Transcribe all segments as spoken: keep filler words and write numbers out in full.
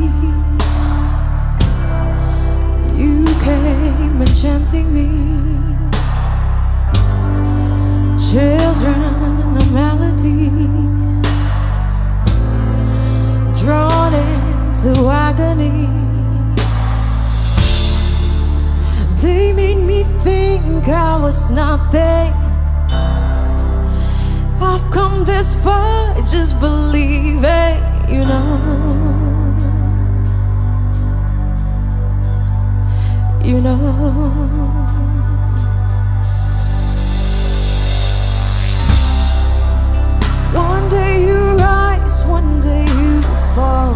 You came enchanting me. Children of melodies, drawn into agony. They made me think I was nothing. I've come this far, just believe it, you know. You know. One day you rise, one day you fall.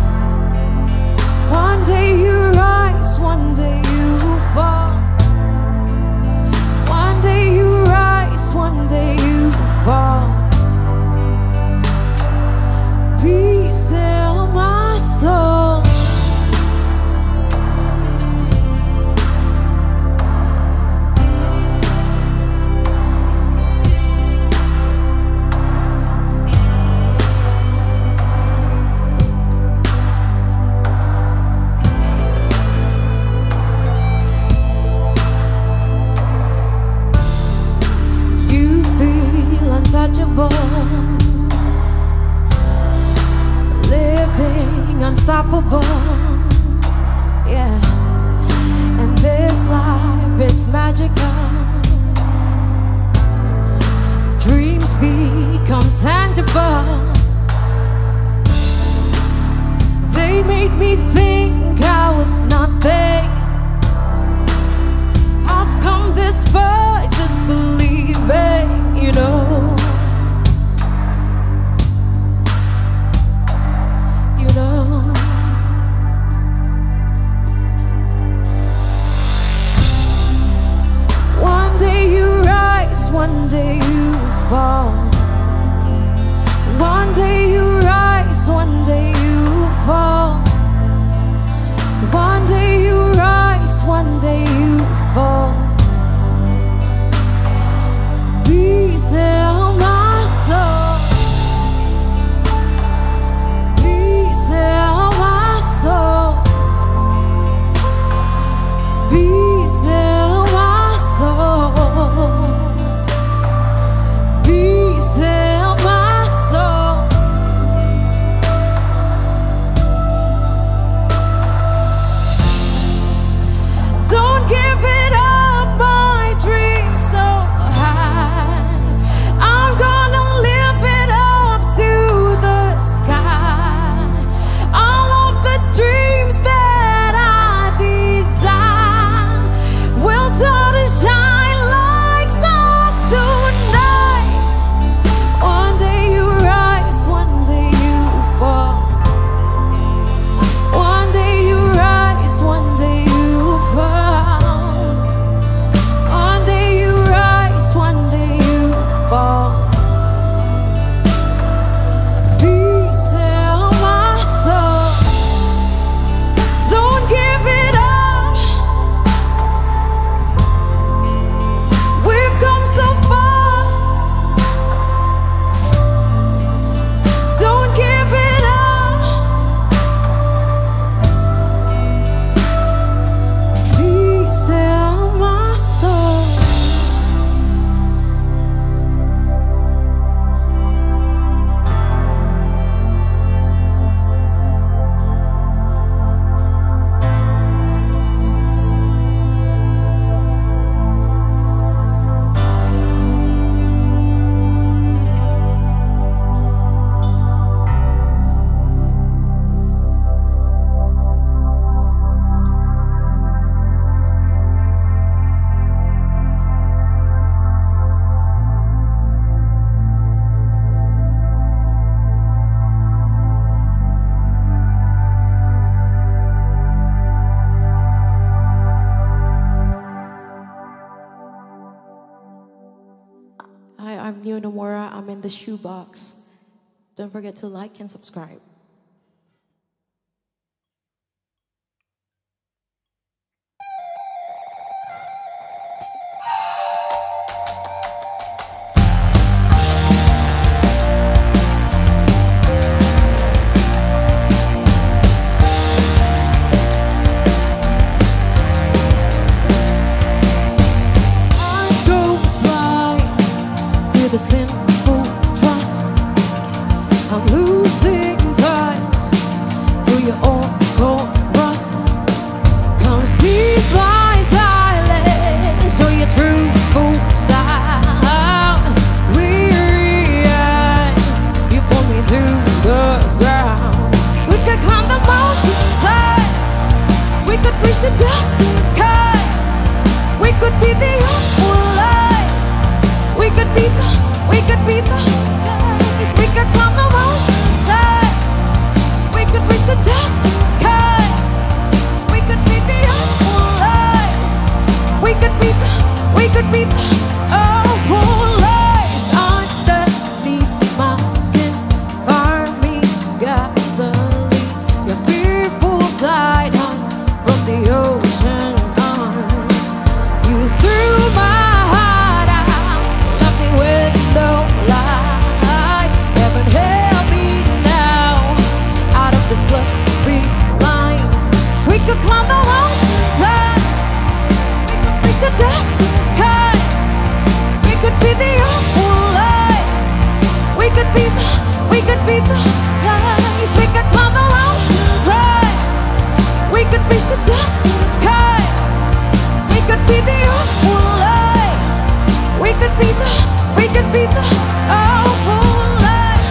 One day you rise, one day you fall. One day you rise, one day you fall. Peace in my soul. Untouchable, living unstoppable, yeah. And this life is magical. Dreams become tangible. They made me think I was nothing. I've come this far, just believe it, you know. One day you fall. One day you rise, one day you fall. One day you rise, one day you fall. Peace in my soul. Peace in my soul. Peace in my soul. Peace in my soul. Don't give it up, my dream so high. I'm gonna live it up to the sky. All of the dreams that I desire will start to shine like stars tonight. One day you rise, one day you fall. One day you rise, one day you fall. One day you rise, one day you fall. Peace in my soul. Don't give it up. We've come so far. Don't give it up. Peace in my soul. Hi, I'm Neo Nomura. I'm in the shoebox. Don't forget to like and subscribe. could be the, we could be the awful lies underneath my skin. Fire me gasoline. Your fearful side hunts from the ocean arms. You threw my heart out, left me with no light. Heaven help me now, out of this blood-free lines. We could climb the mountains high, we could reach the distant sky. We could be the awful lies. We could be the, we could be the lies. We could climb the mountains high, we could reach the distant sky. We could be the awful lies. We could be the, we could be the awful lies.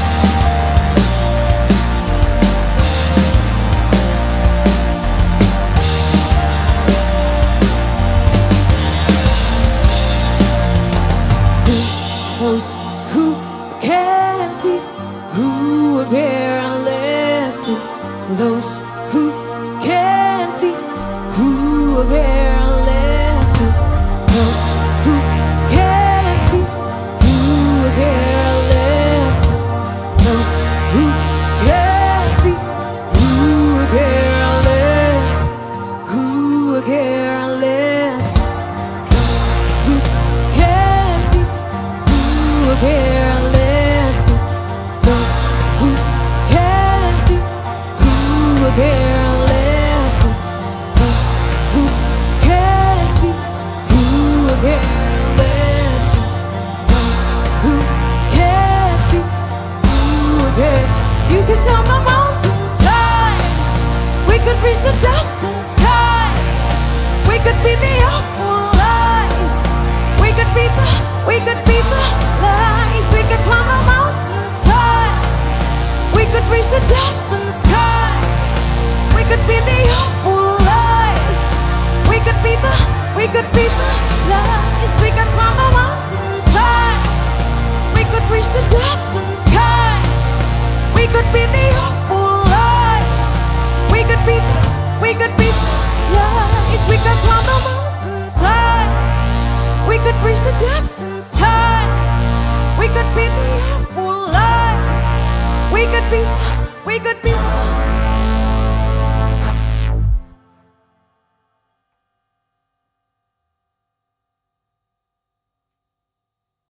To those who can see, who are careless, to those who can see, who are careless, to those who can see, who are careless, to those who can see, who are careless, who are careless, to who can see, who are careless, to those who can see, who are careless, to those who can see, who are careless, to those who can see, who are care. You could climb the mountains high, we could reach the distant sky. We could be the awful lies. We could be the, we could be the lies. We could climb the mountains high, we could reach the distant sky. We could be the awful lies. We could be the, we could be the lies. We could climb the mountains high, we could reach the distant sky. We could be the awful lies. We could be the, we could be the lies. We could climb the mountains high, we could reach the distant sky. We could be the awful lies. We could be, we could be